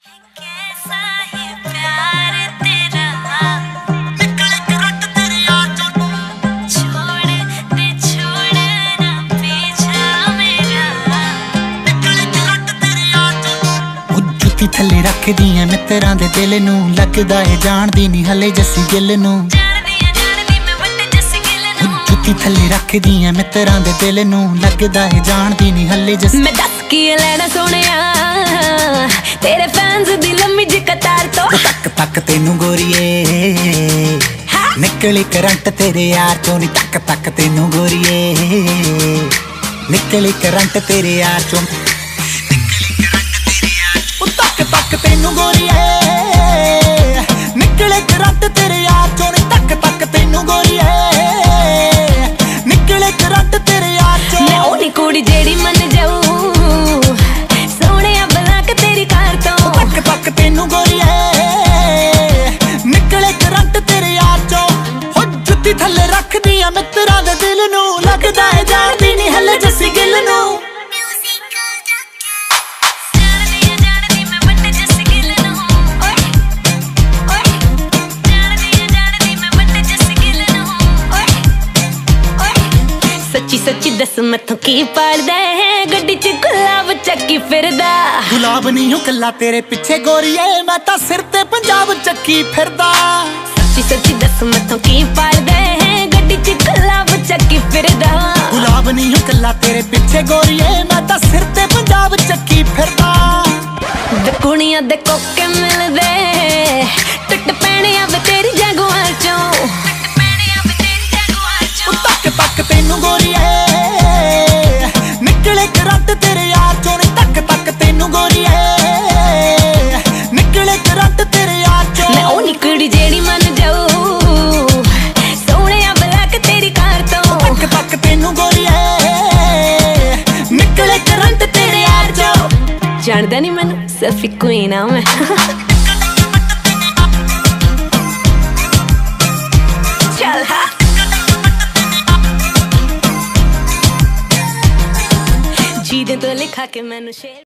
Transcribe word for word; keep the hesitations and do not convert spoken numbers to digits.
थले रख दियां मित्रां दे दिल नूं लगदा है जानदी नहीं हले जस्सी गिल नूं जुत्ती थले रख दियां मित्रां दे दिल नूं लगदा है जानदी नहीं हले जस्सी मैं दस की लेना सोनिया तेरे फैंस दी लम्मी जी कतार तो तक तक तेनू गोरीए निकली करंट तेरे यार चों नी तक तक तेनू गोरीए निकली करंट तेरे यार चों तक तेनू गोरीए निकले करंट तेरे यार चों नी तक तक तेनू गोरीए निकले करंट तेरे यार चों मैं ओनी कुड़ी जेड़ी मन जाऊं सोहणिया बलाक तेरी कार तो तक तक तेनू गोरीए निकले करंट तेरे यार चों हो जुत्ती थले रख दियां मित्रां दे दिल नूं लगदा है जानदी नहीं हले जस्सी गिल नूं सच्ची सच्ची दस मैथों की पाड़दा है गड्डी च गुलाब चक्की फिरदा गुलाब नहीं हूं कल्ला तेरे पिछे गोरीए मैं तां सिर ते पंजाब चक्की फिरदा सच्ची सच्ची दस मैथों की पाड़दा है गड्डी च गुलाब चक्की फिरदा गुलाब नहीं हूं कल्ला तेरे पिछे गोरीए मैं तां सिर ते पंजाब चक्की फिरदा वे कुड़ियां दे कोके मिलदे टुट पैणे आ वे तेरी जगुआर चों तक तक तेनू गोरीए निकले करंट तेरे यार चों नी तक तक तेनू गोरीए निकले करंट तेरे यार चों मैं ओनी कुड़ी जेड़ी मन जाऊं सोहणिया बलाक तेरी कार तो तक तक तेनू गोरीए निकले करंट तेरे यार चों जानदा नहीं मैनू सिर्फ इक्को ही ना मैं चल हा जी दे तो लिखा के मैनू शेर